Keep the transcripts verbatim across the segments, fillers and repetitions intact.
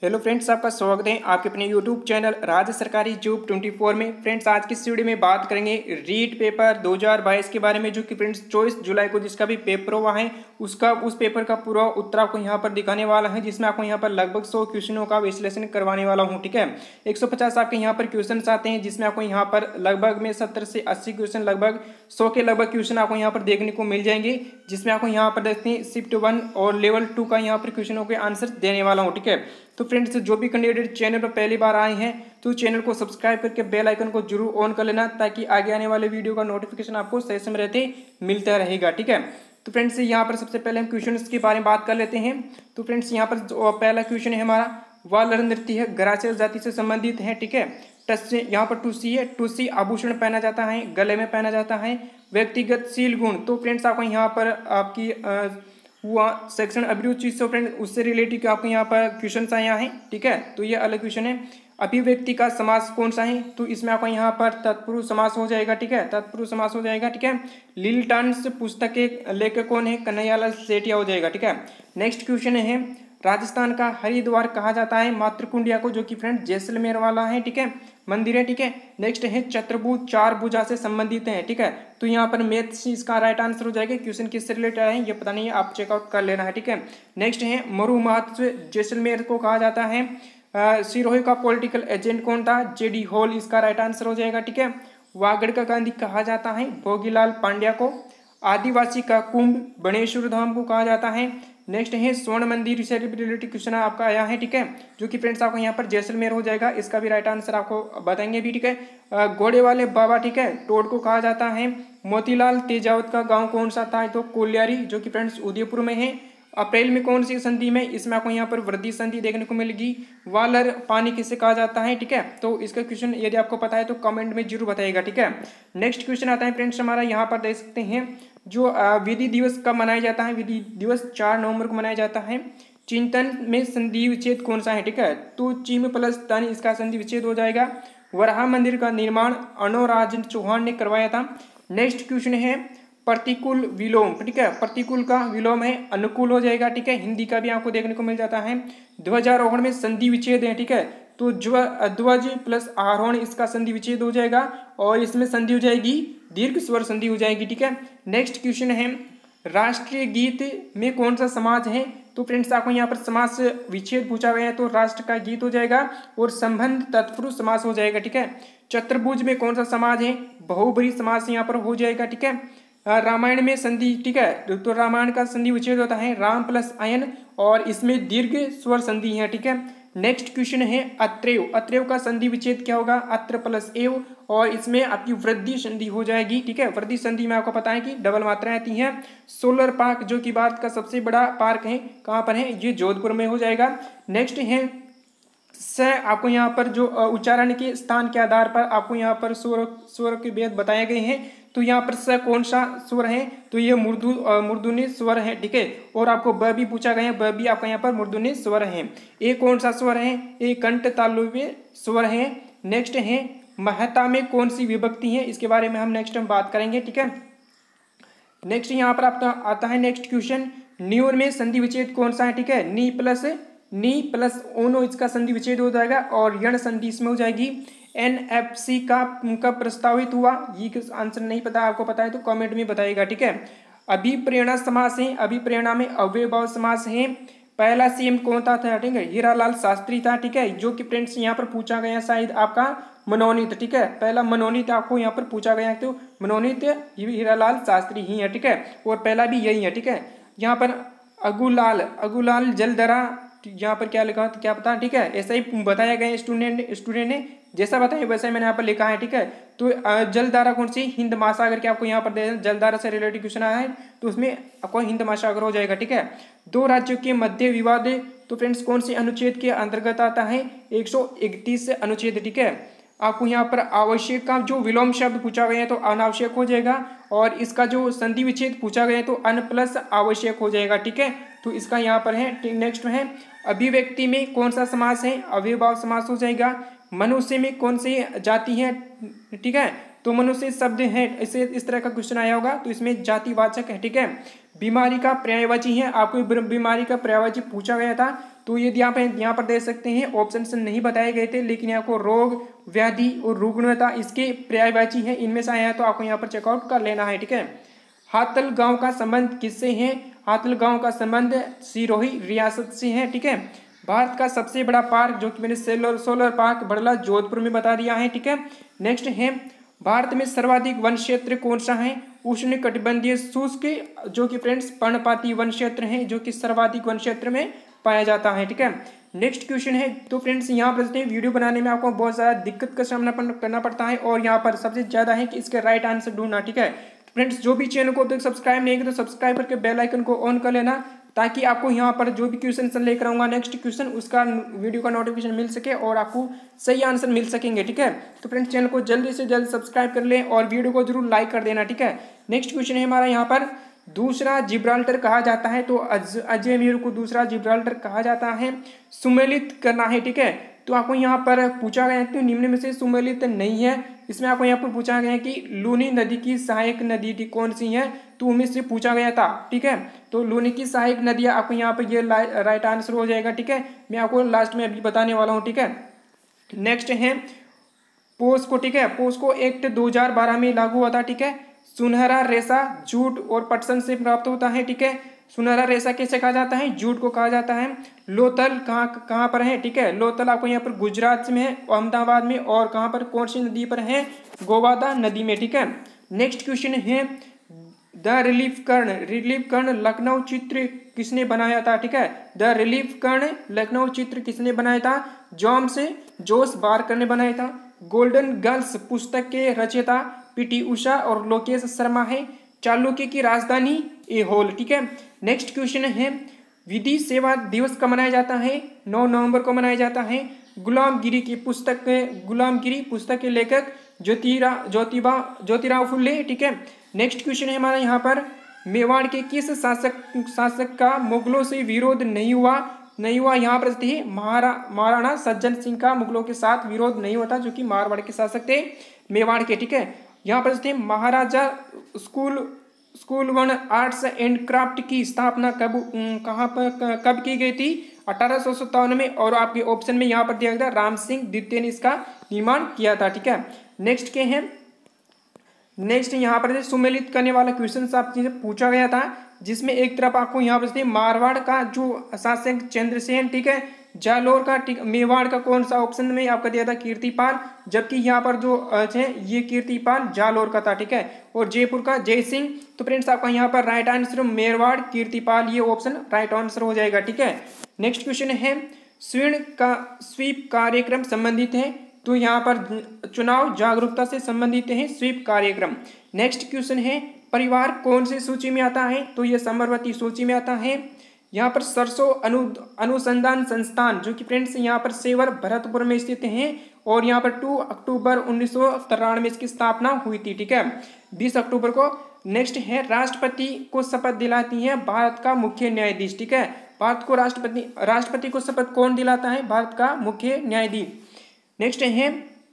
Hello friends, आपका स्वागत है आपके अपने यूट्यूब चैनल राज्य सरकारी जॉब चौबीस में। फ्रेंड्स, आज की इस वीडियो में बात करेंगे रीट पेपर दो हज़ार बाईस के बारे में, जो कि फ्रेंड्स चौबीस जुलाई को जिसका भी पेपर हुआ है उसका उस पेपर का पूरा उत्तर आपको यहाँ पर दिखाने वाला है, जिसमें आपको यहाँ पर लगभग सौ क्वेश्चनों का विश्लेषण करवाने वाला हूँ। ठीक है, एक सौ पचास आपके यहाँ पर क्वेश्चन आते हैं, जिसमें आपको यहाँ पर लगभग में सत्तर से अस्सी क्वेश्चन, लगभग सौ के लगभग क्वेश्चन आपको यहाँ पर देखने को मिल जाएंगे, जिसमें आपको यहाँ पर देखते हैं शिफ्ट वन और लेवल टू का यहाँ पर क्वेश्चनों के आंसर देने वाला हूँ। ठीक है, तो फ्रेंड्स जो भी कैंडिडेट चैनल पर पहली बार आए हैं तो चैनल को सब्सक्राइब करके बेल आइकन को जरूर ऑन कर लेना, ताकि आगे आने वाले वीडियो का नोटिफिकेशन आपको सही समय रहते मिलता रहेगा। ठीक है, तो फ्रेंड्स यहाँ पर सबसे पहले हम क्वेश्चंस के बारे में बात कर लेते हैं। तो फ्रेंड्स यहाँ पर जो पहला क्वेश्चन है हमारा, वालर नृत्य है, गरासिया जाति से संबंधित है। ठीक है, टच से यहाँ पर टूसी है, टूसी आभूषण पहना जाता है, गले में पहना जाता है। व्यक्तिगत शील गुण, तो फ्रेंड्स आपको यहाँ पर आपकी आ, हुआ सेक्शन अभिरुचि से फ्रेंड उससे रिलेटेड आपको यहाँ पर क्वेश्चन आए हैं। ठीक है, तो ये अलग क्वेश्चन है। अभिव्यक्ति का समास कौन सा है, तो इसमें आपको यहाँ पर तत्पुरुष समास हो जाएगा। ठीक है, तत्पुरुष समास हो जाएगा। ठीक है, लिलटन्स पुस्तक के लेखक कौन है, कन्हैयालाल सेठिया हो जाएगा। ठीक है, नेक्स्ट क्वेश्चन है, राजस्थान का हरिद्वार कहा जाता है मातृकुंडिया को, जो कि फ्रेंड जैसलमेर वाला है। ठीक है, मंदिर है। ठीक है, नेक्स्ट है चतुर्भुज चार भुजा से संबंधित है। ठीक है, तो यहाँ पर मैथ्स इसका राइट आंसर हो जाएगा। क्वेश्चन किससे रिलेटेड है ये पता नहीं है, आप चेकआउट कर लेना है। ठीक है, नेक्स्ट है मरु महत्व जैसलमेर को कहा जाता है। सिरोही का पॉलिटिकल एजेंट कौन था, जेडी हॉल इसका राइट आंसर हो जाएगा। ठीक है, वागड़ का गांधी कहा जाता है भोगीलाल पांड्या को। आदिवासी का कुंभ बनेश्वर धाम को कहा जाता है। नेक्स्ट है स्वर्ण मंदिर से रिलेटेड क्वेश्चन आपका आया है। ठीक है, जो कि फ्रेंड्स आपको यहाँ पर जैसलमेर हो जाएगा, इसका भी राइट आंसर आपको बताएंगे भी। ठीक है, घोड़े वाले बाबा, ठीक है, टोड को कहा जाता है। मोतीलाल तेजावत का गांव कौन सा था, तो कोल्यारी, जो कि फ्रेंड्स उदयपुर में है। अप्रैल में कौन सी संधि में, इसमें आपको यहाँ पर वृद्धि संधि देखने को मिलेगी। वालर पानी किसे कहा जाता है। ठीक है, तो इसका क्वेश्चन यदि आपको पता है तो कमेंट में जरूर बताइएगा। ठीक है, नेक्स्ट क्वेश्चन आता है फ्रेंड्स हमारा, यहाँ पर देख सकते हैं जो विधि दिवस कब मनाया जाता है। विधि दिवस चार नवंबर को मनाया जाता है। चिंतन में संधि विच्छेद कौन सा है। ठीक है, तो चिम प्लस तन इसका संधि विच्छेद हो जाएगा। वराह मंदिर का निर्माण अनोराजन चौहान ने करवाया था। नेक्स्ट क्वेश्चन है प्रतिकूल विलोम। ठीक है, प्रतिकूल का विलोम है अनुकूल हो जाएगा। ठीक है, हिंदी का भी आपको देखने को मिल जाता है। ध्वजारोहण में संधि विच्छेद है। ठीक है, तो ध्वज प्लस आरोहण इसका संधि विच्छेद हो जाएगा, और इसमें संधि हो जाएगी दीर्घ स्वर संधि हो जाएगी। ठीक है, नेक्स्ट क्वेश्चन है राष्ट्रीय गीत में कौन सा समाज है, तो फ्रेंड्स आपको यहाँ पर समास विच्छेद पूछा गया है, तो राष्ट्र का गीत हो जाएगा और संबंध तत्पुरुष समास हो जाएगा। ठीक है, चतुर्भुज में कौन सा समाज है, बहुब्री समास यहाँ पर हो जाएगा। ठीक है, रामायण में संधि, ठीक है, तो रामायण का संधि विच्छेद होता है राम प्लस अयन, और इसमें दीर्घ स्वर संधि है। ठीक है, नेक्स्ट क्वेश्चन है अत्रेव। अत्रेव का संधि विच्छेद क्या होगा, अत्र प्लस एव, और इसमें आपकी वृद्धि संधि हो जाएगी। ठीक है, वृद्धि संधि में आपको पता है कि डबल मात्राएं आती हैं। सोलर पार्क, जो कि भारत का सबसे बड़ा पार्क है, कहाँ पर है, ये जोधपुर में हो जाएगा। नेक्स्ट है स, आपको यहाँ पर जो उच्चारण के स्थान के आधार पर आपको यहाँ पर स्वर स्वर के भेद बताए गए हैं। तो यहाँ पर स कौन सा स्वर है, तो ये मुर्दू मूर्धन्य स्वर है। ठीक है, और आपको ब भी पूछा गया है, ब भी आपका यहाँ पर मूर्धन्य स्वर है। ए कौन सा स्वर है, ए कंठ तालुव्य स्वर है। नेक्स्ट है महता में कौन सी विभक्ति है, इसके बारे में हम नेक्स्ट टाइम बात करेंगे। ठीक है, नेक्स्ट यहाँ पर आपका आता है नेक्स्ट क्वेश्चन, न्यूर में संधि विच्छेद कौन सा है। ठीक है, नी प्लस नी प्लस ओनो इसका संधि विच्छेद हो जाएगा, और यण संधि इसमें हो जाएगी। एनएफसी का कब प्रस्तावित हुआ, ये आंसर नहीं पता, आपको पता है तो कमेंट में बताइएगा। ठीक है, अभिप्रेरणा समास है, अभिप्रेरणा में अव्ययभाव समास है। पहला सीएम कौन था, था ठीक है, हीरालाल शास्त्री था। ठीक है, जो कि फ्रेंड्स यहाँ पर पूछा गया शायद आपका मनोनीत। ठीक है, पहला मनोनीत आपको यहाँ पर पूछा गया, तो मनोनीत हीरालाल शास्त्री ही है। ठीक है, और पहला भी यही है। ठीक है, यहाँ पर अगुलाल अगुलाल जलदरा, यहाँ पर क्या लिखा तो क्या पता। ठीक है, ऐसा ही बताया गया स्टूडेंट स्टूडेंट ने जैसा बताया वैसा ही मैंने यहाँ पर लिखा है। ठीक है, तो जलधारा कौन सी, हिंद महासागर के आपको यहाँ पर दे जलधारा से रिलेटेड क्वेश्चन आया है, तो उसमें आपको हिंद महासागर हो जाएगा। ठीक है, दो राज्यों के मध्य विवाद, तो फ्रेंड्स कौन से अनुच्छेद के अंतर्गत आता है, एक सौ इकतीस अनुच्छेद। ठीक है, आपको यहाँ पर आवश्यक का जो विलोम शब्द पूछा गया है तो अनावश्यक हो जाएगा, और इसका जो संधि विच्छेद पूछा गया है तो अन प्लस आवश्यक हो जाएगा। ठीक है, तो इसका यहाँ पर है। नेक्स्ट है अभिव्यक्ति में कौन सा समास है, अव्ययभाव समास हो जाएगा। मनुष्य में कौन सी जाति है, ठीक है, तो मनुष्य शब्द है, इसे इस तरह का क्वेश्चन आया होगा, तो इसमें जातिवाचक है। ठीक है, बीमारी का पर्यायवाची है, आपको बीमारी का पर्यायवाची पूछा गया था, तो ये यहाँ पे यहाँ पर दे सकते हैं, ऑप्शन से नहीं बताए गए थे, लेकिन आपको रोग, व्याधि और रुग्णता इसके पर्यायवाची है, इनमें से आया है, तो आपको यहाँ पर चेकआउट कर लेना है। ठीक है, हातल गांव का संबंध किससे है? हातल गांव का संबंध सिरोही रियासत से है। ठीक है, भारत का सबसे बड़ा पार्क जो कि मैंने solar solar park Badla Jodhpur में बता दिया है। ठीक है, नेक्स्ट है भारत में सर्वाधिक वन क्षेत्र कौन सा है? उष्ण कटिबंधीय शुष्क जो कि फ्रेंड्स पर्णपाती वन क्षेत्र है, जो कि सर्वाधिक वन क्षेत्र में पाया जाता है। ठीक है, नेक्स्ट क्वेश्चन है, तो फ्रेंड्स यहाँ पर वीडियो बनाने में आपको बहुत ज़्यादा दिक्कत का सामना करना पड़ता है, और यहाँ पर सबसे ज़्यादा है कि इसके राइट आंसर ढूंढना। ठीक है फ्रेंड्स, जो भी चैनल को अब तक सब्सक्राइब नहीं किया तो सब्सक्राइब करके बेल आइकन को ऑन कर लेना, ताकि आपको यहाँ पर जो भी क्वेश्चन लेकर आऊँगा नेक्स्ट क्वेश्चन, उसका वीडियो का नोटिफिकेशन मिल सके और आपको सही आंसर मिल सकेंगे। ठीक है, तो फ्रेंड्स चैनल को जल्दी से जल्द सब्सक्राइब कर लें और वीडियो को जरूर लाइक कर देना। ठीक है, नेक्स्ट क्वेश्चन है हमारा यहाँ पर, दूसरा जिब्राल्टर कहा जाता है, तो अजमेर को दूसरा जिब्राल्टर कहा जाता है, सुमेलित करना है। ठीक है, तो आपको यहाँ पर पूछा गया है तो निम्न में से सुमेलित नहीं है, इसमें आपको यहाँ पर पूछा गया है कि लूनी नदी की सहायक नदी कौन सी है, तो उनमें से पूछा गया था। ठीक है, तो लूनी की सहायक नदी आपको यहाँ पर ये राइट आंसर हो जाएगा। ठीक है, मैं आपको लास्ट में अभी बताने वाला हूँ। ठीक है, नेक्स्ट है पोस्को। ठीक है, पोस्को एक्ट दो हजार बारह में लागू हुआ था। ठीक है, सुनहरा रेशा जूट और पटसन से प्राप्त होता है। ठीक है, सुनहरा रेशा कैसे कहा जाता है? जूट को कहा जाता है। लोथल कहाँ कहाँ पर है? ठीक है, लोथल आपको यहाँ पर गुजरात में है, अहमदाबाद में, और कहाँ पर कौन सी नदी पर है? गोवादा नदी में। ठीक है, नेक्स्ट क्वेश्चन है, द रिलीफ कर्ण रिलीफ कर्ण लखनऊ चित्र किसने बनाया था? ठीक है, द रिलीफ कर्ण लखनऊ चित्र किसने बनाया था? जॉम से जोस बारकर ने बनाया था। गोल्डन गर्ल्स पुस्तक के रचयिता पीटी उषा और लोकेश शर्मा है। चालुक्य की राजधानी एहोल। ठीक है, नेक्स्ट क्वेश्चन है, विधि सेवा दिवस कब मनाया जाता है? नौ नवंबर को मनाया जाता है। गुलामगिरी की पुस्तक गुलामगिरी पुस्तक के लेखक ज्योतिरा ज्योतिबा ज्योतिराव फुले। ठीक है, नेक्स्ट क्वेश्चन है हमारा यहाँ पर, मेवाड़ के किस शासक शासक का मुगलों से विरोध नहीं हुआ नहीं हुआ यहाँ पर थे? महारा महाराणा सज्जन सिंह का मुगलों के साथ विरोध नहीं होता, जो कि मारवाड़ के शासक थे मेवाड़ के। ठीक है, यहाँ पर थे Maharaja school school one arts and craft की स्थापना कब कहाँ पर कब की गई थी? अठारह सौ सत्तावन में, और आपके ऑप्शन में यहाँ पर दिया गया राम सिंह द्वितीय ने इसका निर्माण किया था। ठीक है, नेक्स्ट के हैं, नेक्स्ट यहाँ पर सुमेलित करने वाला क्वेश्चन आपसे पूछा गया था, जिसमें एक तरफ आपको यहाँ पर मारवाड़ का जो शासक चंद्रसेन, ठीक है, जालोर का, ठीक, मेवाड़ का कौन सा ऑप्शन में आपका दिया था? कीर्तिपाल, जबकि यहाँ पर जो है ये कीर्तिपाल जालोर का था। ठीक है, और जयपुर का जय सिंह। तो फ्रेंड्स आपका यहाँ पर राइट आंसर मेवाड़ कीर्तिपाल, ये ऑप्शन राइट आंसर हो जाएगा। ठीक है, नेक्स्ट क्वेश्चन है, स्वर्ण का स्वीप कार्यक्रम संबंधित है, तो यहाँ पर चुनाव जागरूकता से संबंधित है स्वीप कार्यक्रम। नेक्स्ट क्वेश्चन है, परिवार कौन सी सूची में आता है? तो ये समरवती सूची में आता है। यहाँ पर सरसों अनु अनुसंधान संस्थान, जो कि फ्रेंड्स यहाँ पर सेवर भरतपुर में स्थित हैं, और यहाँ पर दो अक्टूबर उन्नीस सौ तिरानवे में इसकी स्थापना हुई थी। ठीक है, बीस अक्टूबर को। नेक्स्ट है, राष्ट्रपति को शपथ दिलाती है भारत का मुख्य न्यायाधीश। ठीक है, भारत को राष्ट्रपति राष्ट्रपति को शपथ कौन दिलाता है? भारत का मुख्य न्यायाधीश। नेक्स्ट है,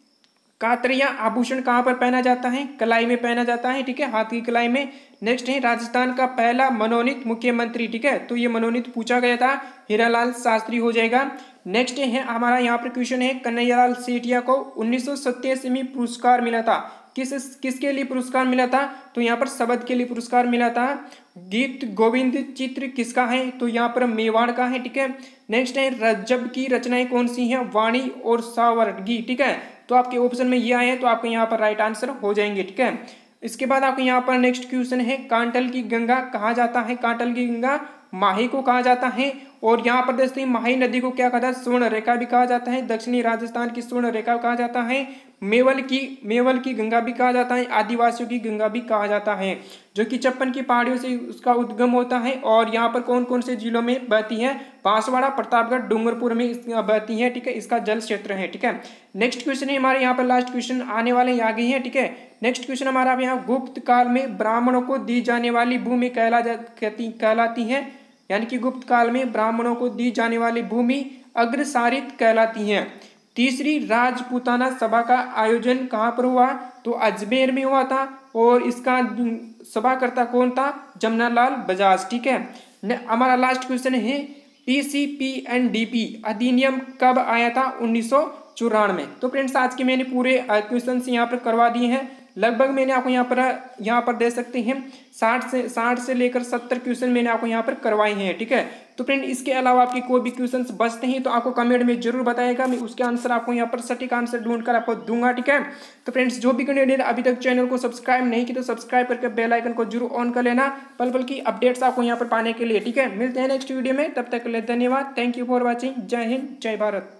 कातरिया आभूषण कहाँ पर पहना जाता है? कलाई में पहना जाता है। ठीक है, हाथ की कलाई में। नेक्स्ट है, राजस्थान का पहला मनोनीत मुख्यमंत्री। ठीक है, तो ये मनोनीत पूछा गया था, हीरालाल शास्त्री हो जाएगा। नेक्स्ट है हमारा यहाँ पर क्वेश्चन है, कन्हैयालाल सेठिया को उन्नीस सौ सत्तासी में पुरस्कार मिला था, किस किसके लिए पुरस्कार मिला था? तो यहाँ पर शबद के लिए पुरस्कार मिला था। गीत गोविंद चित्र किसका है? तो यहाँ पर मेवाड़ का है। ठीक है, नेक्स्ट है, रज्जब की रचनाएं कौन सी हैं? वाणी और सावर्गी। ठीक है, तो आपके ऑप्शन में ये आए हैं, तो आपको यहाँ पर राइट आंसर हो जाएंगे। ठीक है, इसके बाद आपको यहाँ पर नेक्स्ट क्वेश्चन है, कांटल की गंगा कहा जाता है? कांटल की गंगा माही को कहा जाता है। और यहाँ पर देखते हैं माही नदी को क्या कहा जाता है? स्वर्ण रेखा भी कहा जाता है, दक्षिणी राजस्थान की स्वर्ण रेखा कहा जाता है। मेवल की मेवल की गंगा भी कहा जाता है, आदिवासियों की गंगा भी कहा जाता है, जो कि छप्पन की पहाड़ियों से उसका उद्गम होता है। और यहाँ पर कौन कौन से जिलों में बहती है? बांसवाड़ा, प्रतापगढ़, डूंगरपुर में बहती है। ठीक है, इसका जल क्षेत्र है। ठीक है, नेक्स्ट क्वेश्चन है हमारे यहाँ पर, लास्ट क्वेश्चन आने वाले आगे हैं। ठीक है, नेक्स्ट क्वेश्चन हमारा यहाँ, गुप्त काल में ब्राह्मणों को दी जाने वाली भूमि कहला कहती कहलाती है, यानी कि गुप्त काल में ब्राह्मणों को दी जाने वाली भूमि अग्रसारित कहलाती है। तीसरी, राजपूताना सभा का आयोजन कहाँ पर हुआ? तो अजमेर में हुआ था और इसका सभाकर्ता कौन था? जमनालाल बजाज। ठीक है, हमारा लास्ट क्वेश्चन है पीसीपीएनडीपी अधिनियम कब आया था? उन्नीस सौ चौरानवे। तो फ्रेंड्स आज के मैंने पूरे क्वेश्चन यहाँ पर करवा दिए हैं। लगभग मैंने आपको यहाँ पर यहाँ पर दे सकते हैं साठ से साठ से लेकर सत्तर क्वेश्चन मैंने आपको यहाँ पर करवाए हैं। ठीक है, तो फ्रेंड इसके अलावा आपकी कोई भी क्वेश्चन बचते हैं तो आपको कमेंट में जरूर बताएगा, मैं उसके आंसर आपको यहाँ पर सटीक आंसर ढूंढ कर आपको दूंगा। ठीक है, तो फ्रेंड्स जो भी कैंडिडेट अभी तक चैनल को सब्सक्राइब नहीं की तो सब्सक्राइब करके बेल आइकन को जरूर ऑन कर लेना पल पल की अपडेट्स आपको यहाँ पर पाने के लिए। ठीक है, मिलते हैं नेक्स्ट वीडियो में, तब तक के लिए धन्यवाद। Thank you for watching. Jai Hind, जय भारत।